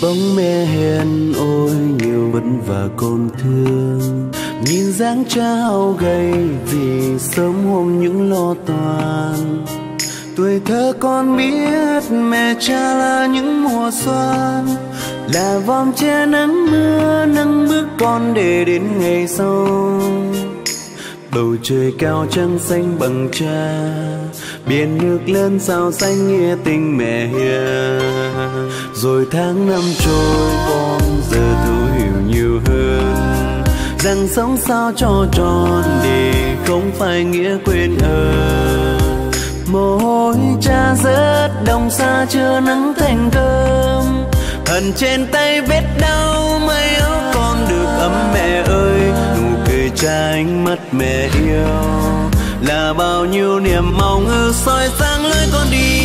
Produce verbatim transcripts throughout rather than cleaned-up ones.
bóng mẹ hiền ôi nhiều vất vả còn thương, nhìn dáng trao gầy vì sớm hôm những lo toan. Tuổi thơ con biết mẹ cha là những mùa xuân, là vòm che nắng mưa nâng bước con để đến ngày sau. Bầu trời cao trắng xanh bằng cha, biển nước lớn sao xanh nghĩa tình mẹ hiền. Rồi tháng năm trôi con giờ thấu hiểu nhiều hơn, rằng sống sao cho tròn đi không phải nghĩa quên ơn. Mồ hôi cha rớt đồng xa chưa nắng thành cơm, hằn trên tay vết đau mấy áo con được ấm mẹ ơi. Nụ cười cha ánh mắt mẹ yêu là bao nhiêu niềm mong ước soi sáng lối con đi.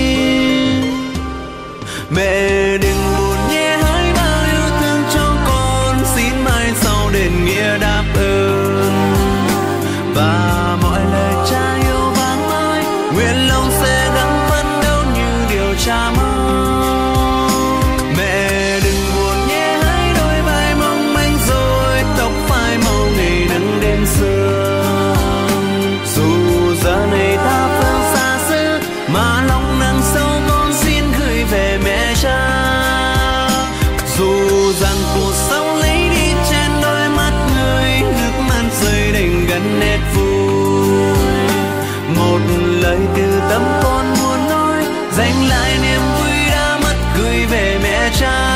Mẹ đừng buồn nhé hỡi bao yêu thương cho con, xin mai sau đền nghĩa đáp ơn. Và mọi lời cha yêu vang ơi, nguyện lòng sẽ gắng phấn đấu như điều cha mong. Mẹ đừng buồn nhé hỡi đôi vai mong manh rồi, tóc phai màu ngày nắng đêm sương. Dù giờ này ta phương xa xứ, mà lòng nặng sâu con xin gửi về mẹ cha. Dù rằng cuộc sống lấy đi trên đôi mắt người, nước mắt rơi đành gần nét vui. Một lời từ tâm con muốn nói, dành lại niềm vui đã mất gửi về mẹ cha.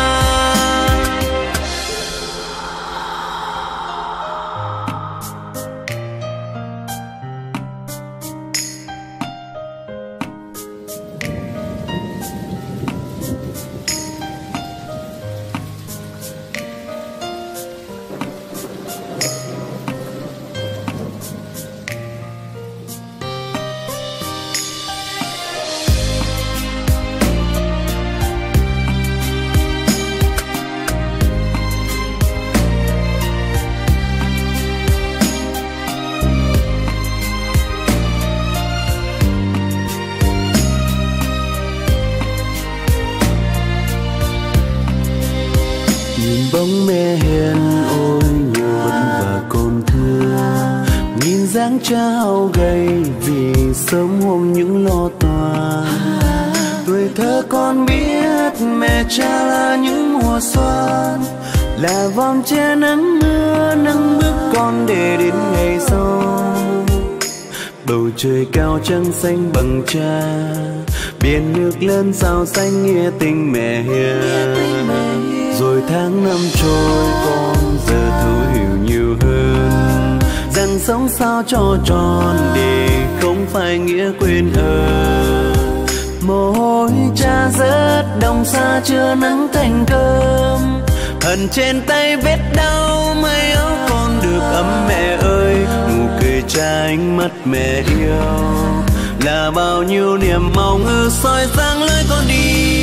Bóng mẹ hiền ôi nhiều vất vả còn thương, nhìn dáng trao gầy vì sớm hôm những lo toan. Tuổi thơ con biết mẹ cha là những mùa xuân, là vòm che nắng mưa nâng bước con để đến ngày sau. Bầu trời cao trắng xanh bằng cha, biển nước lớn sao xanh nghĩa tình mẹ hiền. Rồi tháng năm trôi con giờ thấu hiểu nhiều hơn, rằng sống sao cho tròn đi không phải nghĩa quên ơn. Mồ hôi cha rớt đồng xa chưa nắng thành cơm, hằn trên tay vết đau mấy áo con được ấm mẹ ơi. Nụ cười cha ánh mắt mẹ yêu là bao nhiêu niềm mong ước soi sáng lối con đi.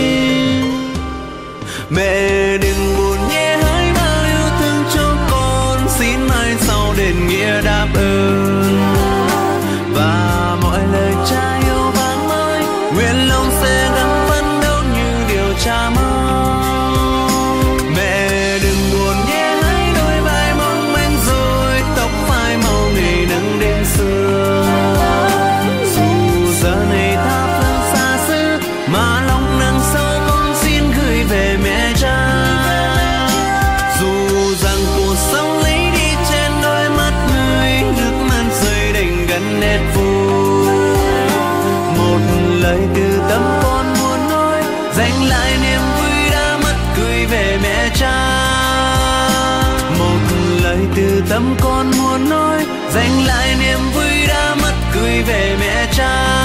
Mẹ đừng buồn nhé hỡi bao yêu thương cho con, xin mai sau đền nghĩa đáp ơn. Và mọi lời cha yêu vang ơi, nguyện lòng sẽ gắng phấn đấu như điều cha mong. Mẹ đừng buồn nhé hỡi đôi vai mong manh rồi, tóc phai màu ngày nắng đêm sương. Dù giờ này ta phương xa xứ, mà lòng nặng sâu con xin gửi về mẹ cha. Dù rằng cuộc sống lấy đi trên đôi mắt người, nước mắt rơi đành gần nét vui. Một lời từ tâm con muốn nói, dành lại niềm vui đã mất gửi về mẹ cha. Một lời từ tâm con muốn nói, dành lại niềm vui đã mất gửi về mẹ cha.